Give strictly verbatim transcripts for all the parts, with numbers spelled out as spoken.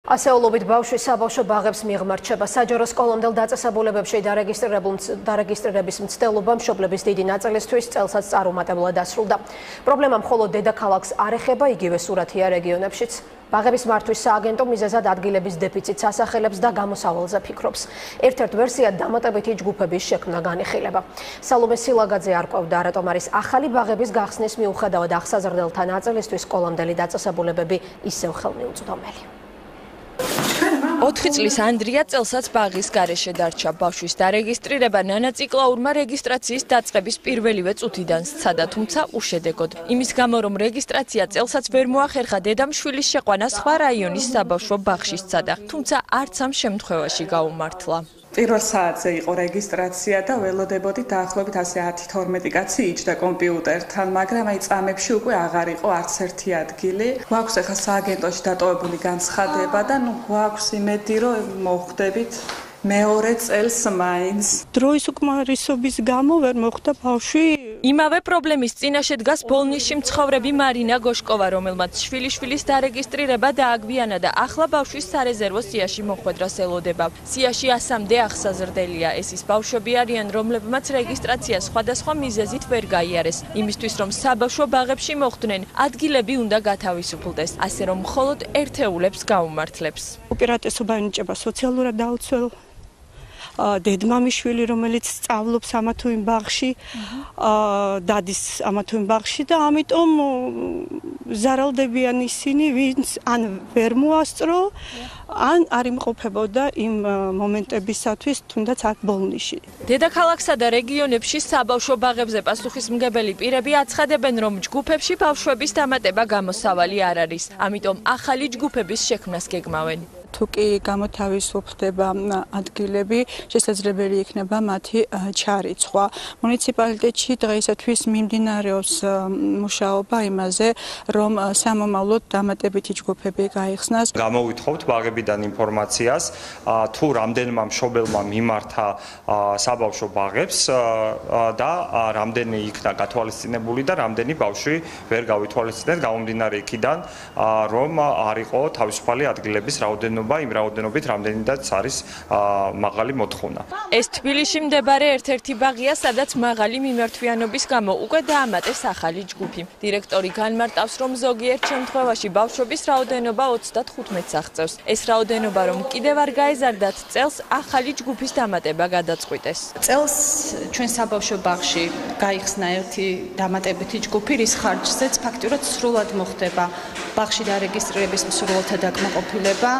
ასეულობით ბავშვი საბავშვო ბაღებს მიღმარჩება. საჯარო სკოლამდელ დაწესებულებებში დარეგისტრირების მცდელობა მშობლების დიდი ნაწილისთვის წელსაც წარუმატებლად დასრულდა. პრობლემა მხოლოდ დედაქალაქს არ ეხება, იგივე სურათია რეგიონებშიც. ბაღების მართვის სააგენტო მიზეზად ადგილების დეფიციტს ასახელებს და გამოსავალზე ფიქრობს. ერთ-ერთ ვერსიად დამატებითი ჯგუფების შექმნა განიხილება. სალომე სილაგაძე არ ყვევდა, რატომ არის ახალი ბაღების გახსნის მიუხედავად ახსაზრდელთა ნაწილისთვის სკოლამდელი დაწესებულებები ისევ ხელმიუწვდომელი. ოთხი წლის ანდრია წელსაც ბაღის გარეშე დარჩა. ბავშვის დარეგისტრირება ნანა ციკლაურმა რეგისტრაციის დაწყების პირველივე წუთიდან სცადა, თუმცა უშედეგოდ. იმის გამო, რომ რეგისტრაცია წელსაც ვერ მოახერხა, დედამ შვილის შეყვანა სხვა რაიონის საბავშვო ბაღში სცადა, თუმცა არც ამ შემთხვევაში გაუმართლა. პირველ საათზე იყო რეგისტრაცია და ველოდებოდი დაახლოებით ათი თორმეტი კაცი იჯდა კომპიუტერთან, მაგრამ აი წამებში უკვე აღარ იყო არც ერთი ადგილი. გვაქვს ახლა სააგენტოში დატოვებული განცხადება და ნუ გვაქვს იმედი, რომ მოხვდებით მეორე წელს მაინც. დროის უკმარისობის გამო ვერ მოხვდა ბავშვი. იმავე პრობლემის წინაშე დგას ბოლნისში მცხოვრები მარინა გოშკოვა, რომელმაც შვილიშვილის დარეგისტრირება დააგვიანა და ახლა ბავშვის სარეზერვო სიაში მოხვედრას ელოდება. სიაში ასამდე ახსაზრდელია. ეს ის ბავშვები არიან, რომლებმაც რეგისტრაცია სხვადასხვა მიზეზით ვერ გაიარეს. იმისთვის, რომ საბავშვო ბაღებში მოხვდნენ, ადგილები უნდა გათავისუფლდეს, ასე რომ მხოლოდ ერთეულებს გაუმართლებს. უპირატესობა ენიჭება სოციალურად დაუცველ დედმამიშვილი, რომელიც სწავლობს ამა თუ იმ ბაღში, დადის ამა თუ იმ ბაღში და ამიტომ ზარალდებიან ისინი, ვინც ან ვერ მოასწრო, ან არ იმყოფებოდა იმ მომენტებისათვის, თუნდაც აქ ბოლნისში. დედაქალაქსა და რეგიონებში საბავშვო ბაღებზე პასუხისმგებელი პირები აცხადებენ, რომ ჯგუფებში ბავშვების დამატება გამოსავალი არ არის, ამიტომ ახალი ჯგუფების შექმნას გეგმავენ. თუ კი გამოთავისუფლდება ადგილები, შესაძლებელი იქნება მათი ჩარიცხვა. მუნიციპალიტეტში დღეისათვის მიმდინარეობს მუშაობა იმაზე, რომ სამომავლოდ დამატებითი ჯგუფები გაიხსნას. გამოვითხოვთ ბაღებიდან ინფორმაციას, თუ რამდენმა მშობელმა მიმართა საბავშვო ბაღებს და რამდენი იქნა გათვალისწინებული და რამდენი ბავშვი ვერ გავითვალისწინეთ, გამომდინარე იქიდან, რომ არ იყო თავისუფალი ადგილების რაოდენობა იმ რაოდენობით, რამდენიც არის მაღალი მოთხოვნა. ეს თბილისში მდებარე ერთ-ერთი ბაღია, სადაც მაღალი მიმართვიანობის გამო უკვე დაამატეს ახალი ჯგუფი. დირექტორი განმარტავს, რომ ზოგიერთ შემთხვევაში ბავშვების რაოდენობა ოცდათხუთმეტს აღწევს. ეს რაოდენობა რომ კიდევ არ გაეზარდათ, წელს ახალი ჯგუფის დამატება გადაწყვიტეს. წელს ჩვენ საბავშვო ბაღში გაიხსნა ერთი დამატებითი ჯგუფი, რის ხარჯზეც ფაქტურად სრულად მოხდება ბაღში დარეგისტრირების მსურველთა დაკმაყოფილება.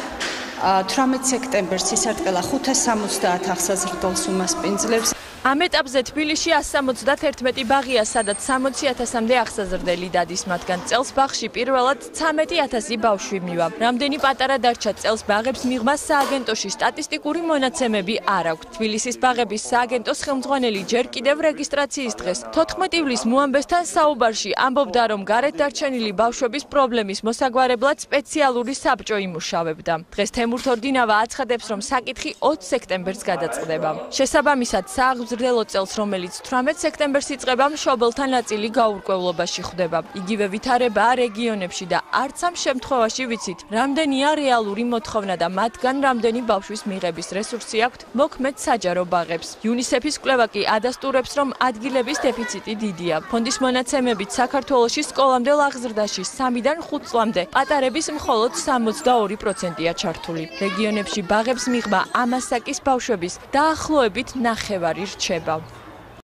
თვრამეტ სექტემბერს ისარტყელა ხუთას სამოცდაათ ახსაზრდელ სუმას პინძლებს. ამ ეტაპზე თბილისში ასი სამოცდათერთმეტი ბაღია, სადაც სამოცი ათასამდე ახსაზრდელი დადის, მათგან წელს ბაღში პირველად ცამეტი ათასი ბავშვი მივა. რამდენი პატარა დარჩა წელს ბაღებს მიღმა სააგენტოში სტატისტიკური მონაცემები არ აქვს. თბილისის ბაღების სააგენტოს ხელმძღვანელი ჯერ კიდევ რეგისტრაციის დღეს თოთხმეტ ივლისს მოამბესთან საუბარში ამბობდა, რომ გარეთ დარჩენილი ბავშვების პრობლემის მოსაგვარებლად სპეციალური საბჭო იმუშავებდა. დღეს თემურ თორდინავა აცხადებს, რომ საკითხი ოცი სექტემბერს გადაწყდება. შესაბამისად, სააღმზრდელო წელს, რომელიც თვრამეტ სექტემბერს იწყება, მშობელთა ნაწილი გაურკვევლობაში ხვდება. იგივე ვითარებაა რეგიონებში და არც ამ შემთხვევაში ვიცით, რამდენია რეალური მოთხოვნა და მათგან რამდენი ბავშვის მიღების რესურსი აქვთ მოქმედ საჯარო ბაღებს. იუნისეფის კვლევა კი ადასტურებს, რომ ადგილების დეფიციტი დიდია. ფონდის მონაცემებით საქართველოში სკოლამდელ აღზრდაში სამიდან ხუთ წლამდე პატარების მხოლოდ სამოცდაორი პროცენტია ჩართული. რეგიონებში ბაღებს მიღმა ამ ასაკის ბავშვების დაახლოებით ნახევარი რჩება.